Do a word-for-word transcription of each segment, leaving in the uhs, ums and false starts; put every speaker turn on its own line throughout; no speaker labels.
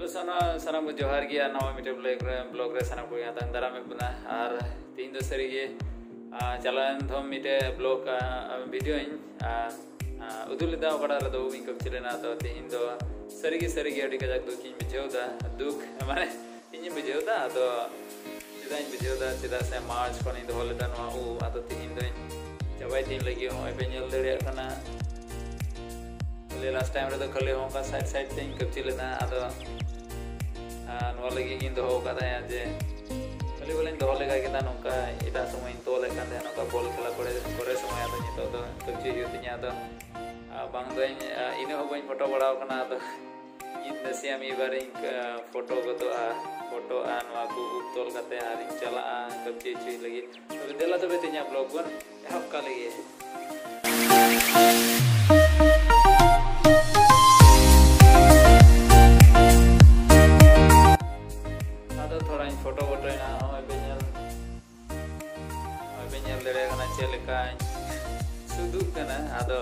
Hello सना सनाम जोहार गया नवा मिटे ब्लॉग रे ब्लॉग रे सनाम को यहाँ दारा में बना और तीन दो सरी ये चलान धोम मिटे ब्लॉग वीडियो इन उदुल दा बड़ा रे दो विंग कब चले ना तो तीन दो सरी की सरी की अड़ी का जाक दुख इन बिजो दा दुख माने इन बिजो दा तो चिदा इन बिजो दा चिदा से मार्च को इन दो ले दा नवा उ आतो तीन दो जवाई तीन लगी हो पे नेल दड़े खाना लास्ट टाइम रे तो खले हो का साइड साइड से कब चले ना आदो नवा लगी इन दो का था जे खले बोले दो लेगा के नोका इटा समय तो लेका दे नोका बॉल खेला पड़े करे समय आदो नितो दो कच्ची युतिया दो बांग दो इन हो बइन फोटो बड़ा कना दो इन नसिया मी बारे फोटो को तो फोटो आ नवा को तोल कते आर चला कच्ची चुई लगी तो देला तो बेतिया ब्लॉग बन हक का लगी फोटो फोटो ना होय बेनल होय बेनल दरे कना चेलका सुदु कना आदो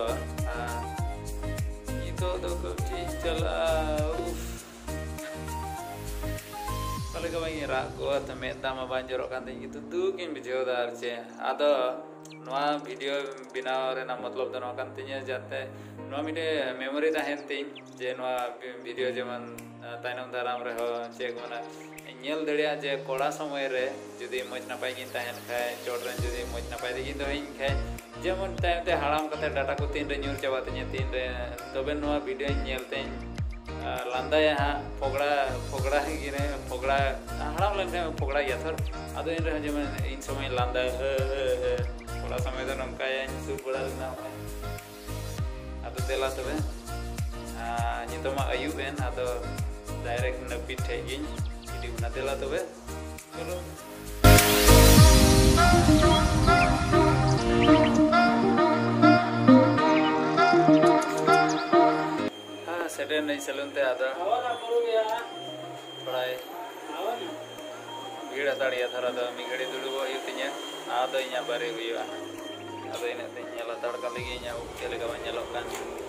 इतो दो कपटी चला कले का बाई रा को त मेदा मा बांजरो कान दे gitu दुकिन बिजो दार चे आदो नवा वीडियो बिना रे ना मतलब दनो कान तिnya जाते नवा मिटे मेमोरी ताहेन तिन जे नवा वीडियो जेमन ताइनम दाराम रे हो चेक मना नेल दड़िया जे कोड़ा समय रे जुदी मज नपाय गिन ताहेन खाय चोटरेन जुदी मज नपाय दिगिन दो हिन खाय जेमन टाइम ते हाड़ाम कते डाटा को तीन रे न्यूर चाबा तिnya तीन रे तबे नवा वीडियो नेल तेन लांदाय हा फोगड़ा फोगड़ा गिने फोगड़ा हाड़ाम लन फोगड़ा या थर आदो इन रे जेमन इन समय लांदा कोड़ा समय तो नमका या सुर बड़ा ना आदो तेला तबे आ नितोमा अयुबेन आदो डायरेक्ट नपी ठेगिन ना देला तो वे चलो हाँ सेटे नहीं चलूं ते आधा पढ़ाई भीड़ हताड़िया था राधा मिगड़ी दुड़ुबो युतिnya आधा इnya बारे हुआ आधा इन्हें ते nyala तड़का लगी इnya उकेले का nyala kan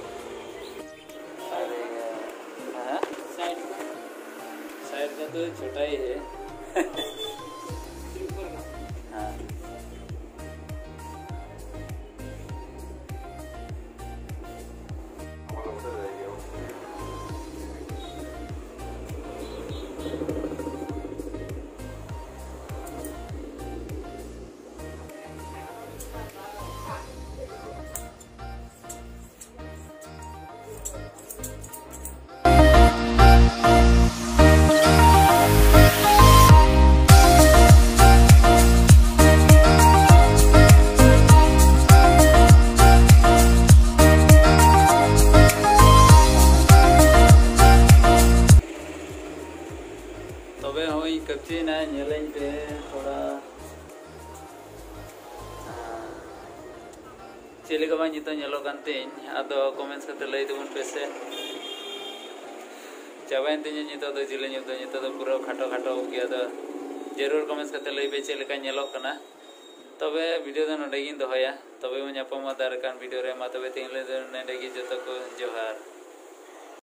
अरे हाँ साइड साइड का तो छोटा ही है हाँ तबे होई कच्ची ना नेलें पे थोड़ा चले का बानी तो नेलो कांतेन आदो कमेंट्स करते लई तुमन पेसे चाबाइन तिnya नितो तो जिले नितो नितो तो पूरा खाटो खाटो हो गया तो जरूर कमेंट्स करते लई पे चले का नेलो कना तबे वीडियो तो नडे गिन दोहया तबे मो ᱧᱟᱯᱟᱢᱟ ᱫᱟᱨ ᱠᱟᱱ वीडियो रे मा तबे तिंगले नेडे गी जतो को जोहार।